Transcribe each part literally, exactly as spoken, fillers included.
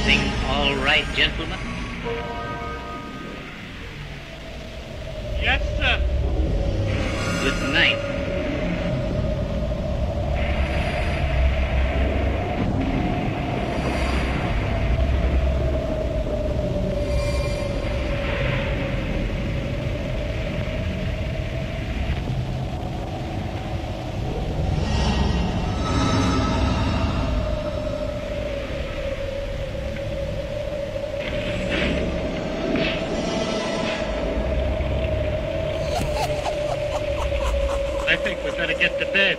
Everything all right, gentlemen? Yes, sir. Good night. I think we better get to bed.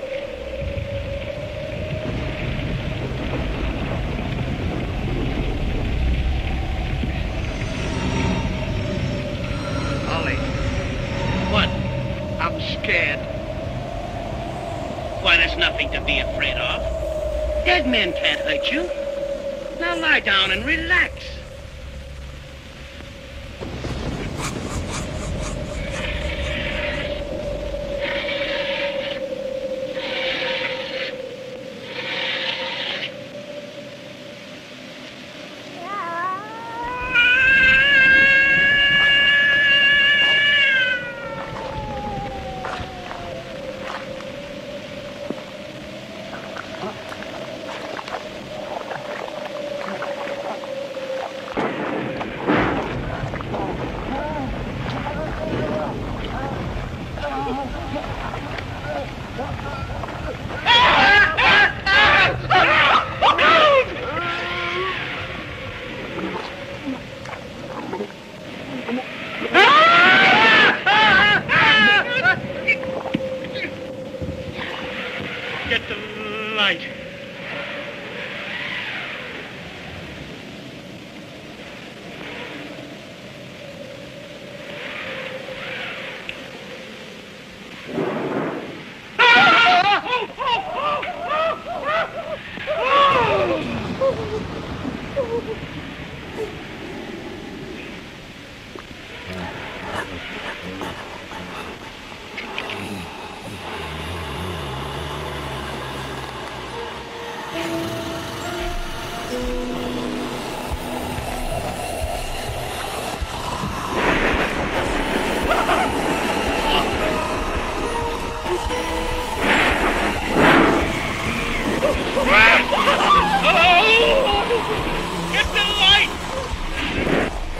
Ollie. What? I'm scared. Why, there's nothing to be afraid of. Dead men can't hurt you. Now lie down and relax. Get the light. Get the light!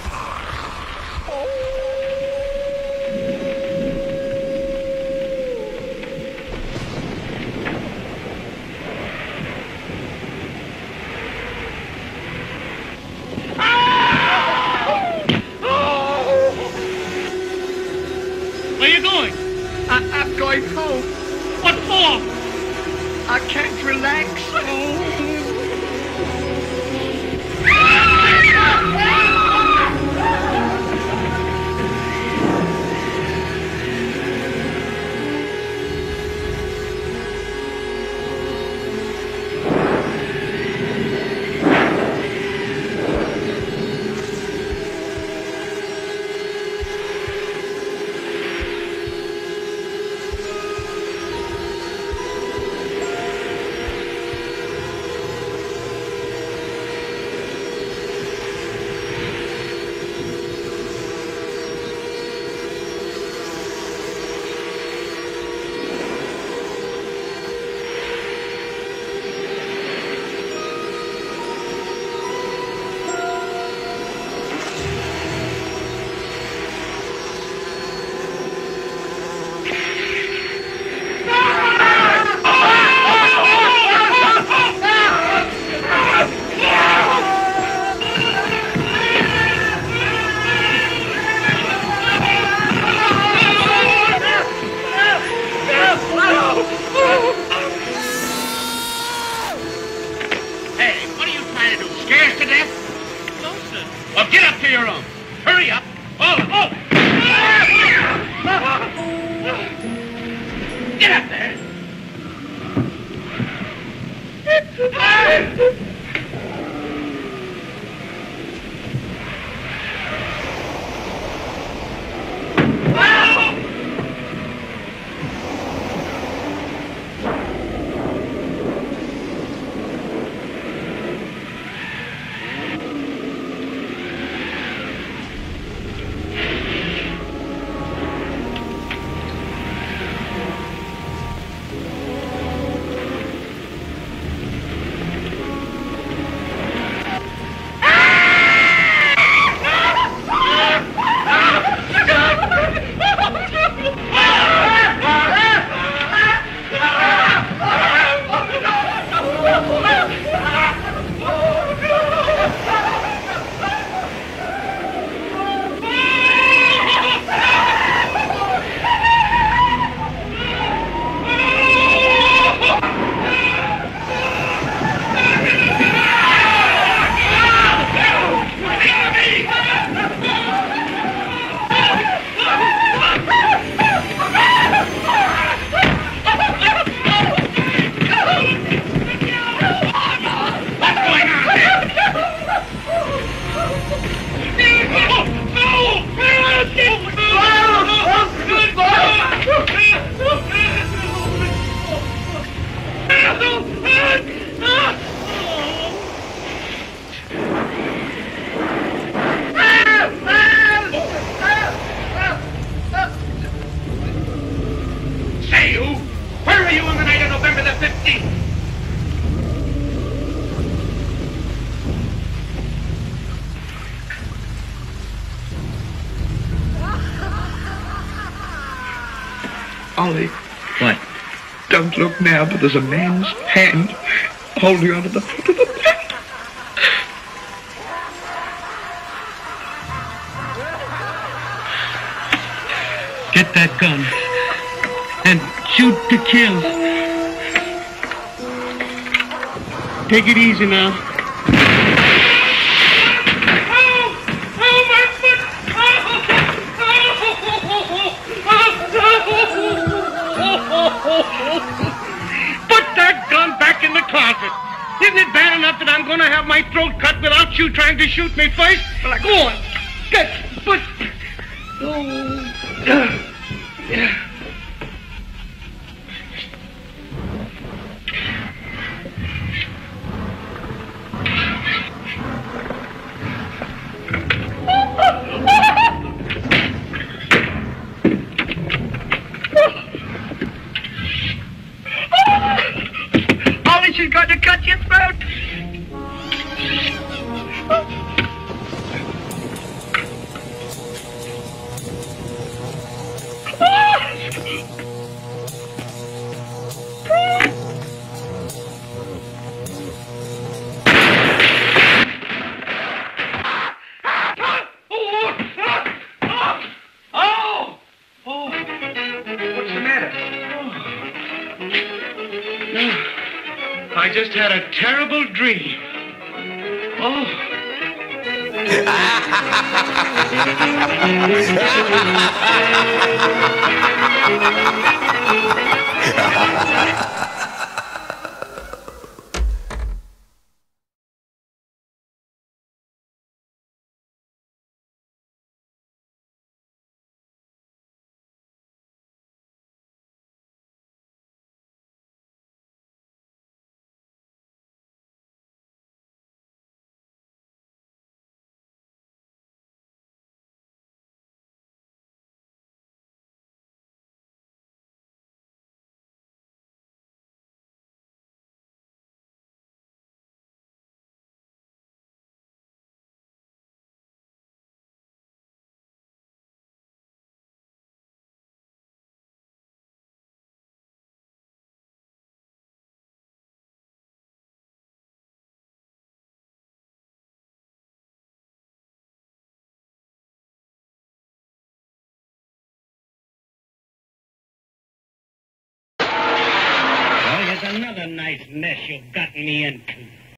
Where you going? I, I'm going home. What for? I can't relax. Hey, what are you trying to do? Scare us to death? No, sir. Well, get up to your room. Hurry up. Oh, oh! Get up there. Ollie, What? don't look now, but there's a man's hand holding onto the foot of the bed. Get that gun. And shoot to kill. Take it easy now. Put that gun back in the closet. Isn't it bad enough that I'm going to have my throat cut without you trying to shoot me first? Go on. Get, put... Oh. Ollie, she's going to cut your throat. What's the matter? I just had a terrible dream. Oh. Well, here's another nice mess you've gotten me into.